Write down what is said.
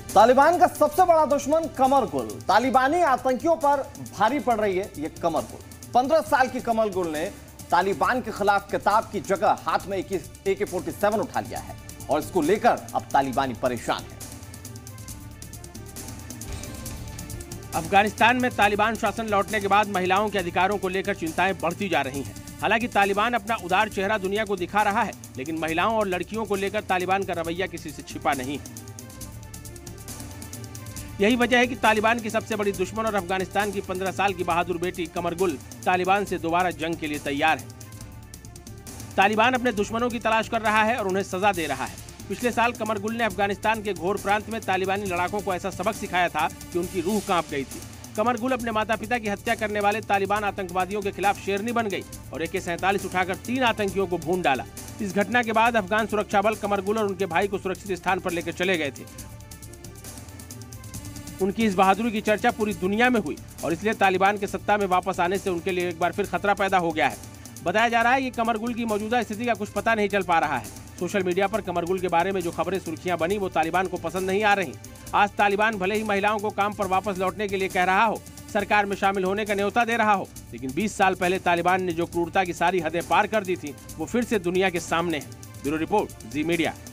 तालिबान का सबसे बड़ा दुश्मन कमर गुल। तालिबानी आतंकियों पर भारी पड़ रही है ये कमर गुल। 15 साल की कमर गुल ने तालिबान के खिलाफ किताब की जगह हाथ में AK-47 उठा लिया है और इसको लेकर अब तालिबानी परेशान है। अफगानिस्तान में तालिबान शासन लौटने के बाद महिलाओं के अधिकारों को लेकर चिंताएं बढ़ती जा रही हैं। हालांकि तालिबान अपना उदार चेहरा दुनिया को दिखा रहा है, लेकिन महिलाओं और लड़कियों को लेकर तालिबान का रवैया किसी से छिपा नहीं है। यही वजह है कि तालिबान की सबसे बड़ी दुश्मन और अफगानिस्तान की 15 साल की बहादुर बेटी कमर गुल तालिबान से दोबारा जंग के लिए तैयार है। तालिबान अपने दुश्मनों की तलाश कर रहा है और उन्हें सजा दे रहा है। पिछले साल कमर गुल ने अफगानिस्तान के घोर प्रांत में तालिबानी लड़ाकों को ऐसा सबक सिखाया था कि उनकी रूह कांप गई थी। कमर गुल अपने माता पिता की हत्या करने वाले तालिबान आतंकवादियों के खिलाफ शेरनी बन गई और AK-47 उठाकर 3 आतंकियों को भून डाला। इस घटना के बाद अफगान सुरक्षा बल कमर गुल और उनके भाई को सुरक्षित स्थान पर लेकर चले गए थे। उनकी इस बहादुरी की चर्चा पूरी दुनिया में हुई और इसलिए तालिबान के सत्ता में वापस आने से उनके लिए एक बार फिर खतरा पैदा हो गया है। बताया जा रहा है कि कमर गुल की मौजूदा स्थिति का कुछ पता नहीं चल पा रहा है। सोशल मीडिया पर कमर गुल के बारे में जो खबरें सुर्खियां बनी वो तालिबान को पसंद नहीं आ रही। आज तालिबान भले ही महिलाओं को काम पर वापस लौटने के लिए कह रहा हो, सरकार में शामिल होने का न्योता दे रहा हो, लेकिन 20 साल पहले तालिबान ने जो क्रूरता की सारी हदें पार कर दी थी वो फिर से दुनिया के सामने है। Bureau report, Zee media.